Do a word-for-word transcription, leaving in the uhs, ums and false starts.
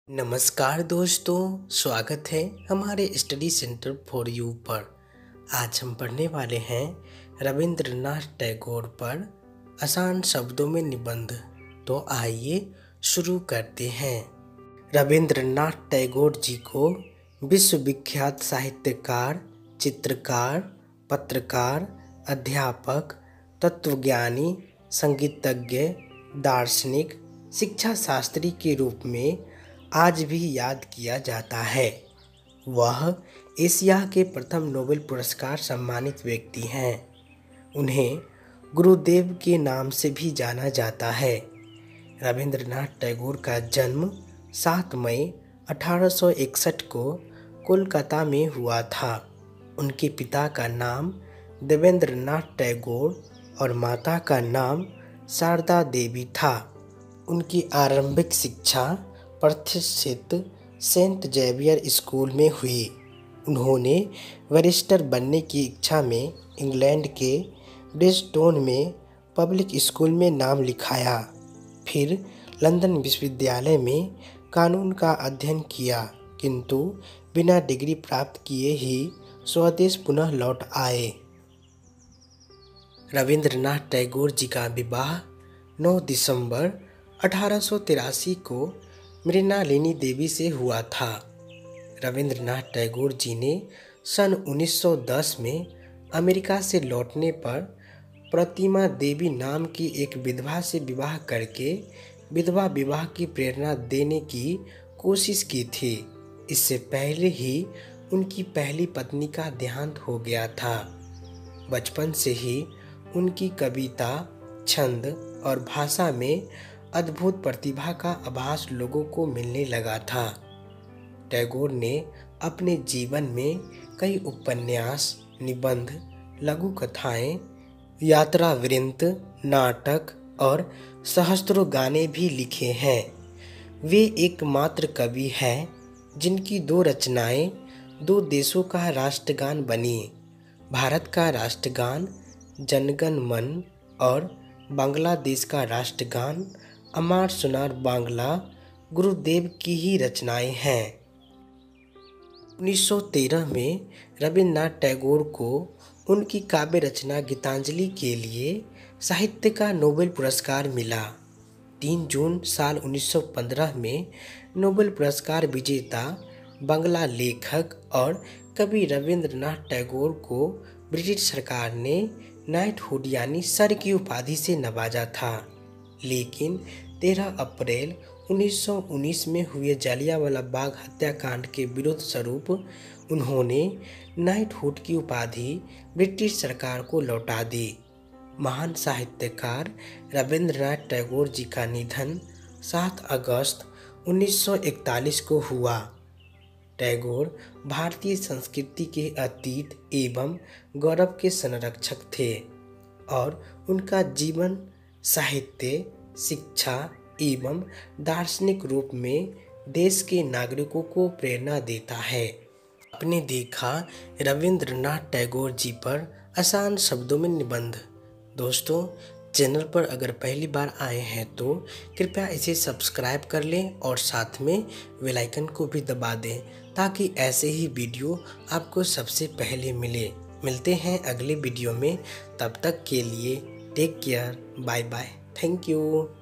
नमस्कार दोस्तों, स्वागत है हमारे स्टडी सेंटर फॉर यू पर। आज हम पढ़ने वाले हैं रविंद्रनाथ टैगोर पर आसान शब्दों में निबंध। तो आइए शुरू करते हैं। रविंद्रनाथ टैगोर जी को विश्वविख्यात साहित्यकार, चित्रकार, पत्रकार, अध्यापक, तत्वज्ञानी, संगीतज्ञ, दार्शनिक, शिक्षा शास्त्री के रूप में आज भी याद किया जाता है। वह एशिया के प्रथम नोबेल पुरस्कार सम्मानित व्यक्ति हैं। उन्हें गुरुदेव के नाम से भी जाना जाता है। रविंद्रनाथ टैगोर का जन्म सात मई अठारह सौ इकसठ को कोलकाता में हुआ था। उनके पिता का नाम देवेंद्रनाथ टैगोर और माता का नाम शारदा देवी था। उनकी आरंभिक शिक्षा प्रतिष्ठित सेंट जेवियर स्कूल में हुई। उन्होंने बैरिस्टर बनने की इच्छा में इंग्लैंड के ब्रिजस्टोन में पब्लिक स्कूल में नाम लिखाया। फिर लंदन विश्वविद्यालय में कानून का अध्ययन किया, किंतु बिना डिग्री प्राप्त किए ही स्वदेश पुनः लौट आए। रविंद्रनाथ टैगोर जी का विवाह नौ दिसंबर अठारह सौ तिरासी को मृणालिनी देवी से हुआ था। रविंद्रनाथ टैगोर जी ने सन उन्नीस सौ दस में अमेरिका से लौटने पर प्रतिमा देवी नाम की एक विधवा से विवाह करके विधवा विवाह की प्रेरणा देने की कोशिश की थी। इससे पहले ही उनकी पहली पत्नी का देहांत हो गया था। बचपन से ही उनकी कविता, छंद और भाषा में अद्भुत प्रतिभा का आभास लोगों को मिलने लगा था। टैगोर ने अपने जीवन में कई उपन्यास, निबंध, लघु कथाएं, यात्रा वृत्त, नाटक और सहस्त्रों गाने भी लिखे हैं। वे एकमात्र कवि हैं जिनकी दो रचनाएं दो देशों का राष्ट्रगान बनी। भारत का राष्ट्रगान जनगण मन और बांग्लादेश का राष्ट्रगान अमार सुनार बांग्ला गुरुदेव की ही रचनाएं हैं। उन्नीस सौ तेरह में रविंद्रनाथ टैगोर को उनकी काव्य रचना गीतांजलि के लिए साहित्य का नोबेल पुरस्कार मिला। तीन जून साल उन्नीस सौ पंद्रह में नोबेल पुरस्कार विजेता बांग्ला लेखक और कवि रविंद्रनाथ टैगोर को ब्रिटिश सरकार ने नाइटहुड यानी सर की उपाधि से नवाजा था। लेकिन तेरह अप्रैल उन्नीस सौ उन्नीस में हुए जालियांवाला बाग हत्याकांड के विरोध स्वरूप उन्होंने नाइटहुड की उपाधि ब्रिटिश सरकार को लौटा दी। महान साहित्यकार रविंद्रनाथ टैगोर जी का निधन सात अगस्त उन्नीस सौ इकतालीस को हुआ। टैगोर भारतीय संस्कृति के अतीत एवं गौरव के संरक्षक थे और उनका जीवन साहित्य, शिक्षा एवं दार्शनिक रूप में देश के नागरिकों को प्रेरणा देता है। आपने देखा रविंद्रनाथ टैगोर जी पर आसान शब्दों में निबंध। दोस्तों, चैनल पर अगर पहली बार आए हैं तो कृपया इसे सब्सक्राइब कर लें और साथ में बेल आइकन को भी दबा दें ताकि ऐसे ही वीडियो आपको सबसे पहले मिले। मिलते हैं अगले वीडियो में, तब तक के लिए take care, bye bye, thank you.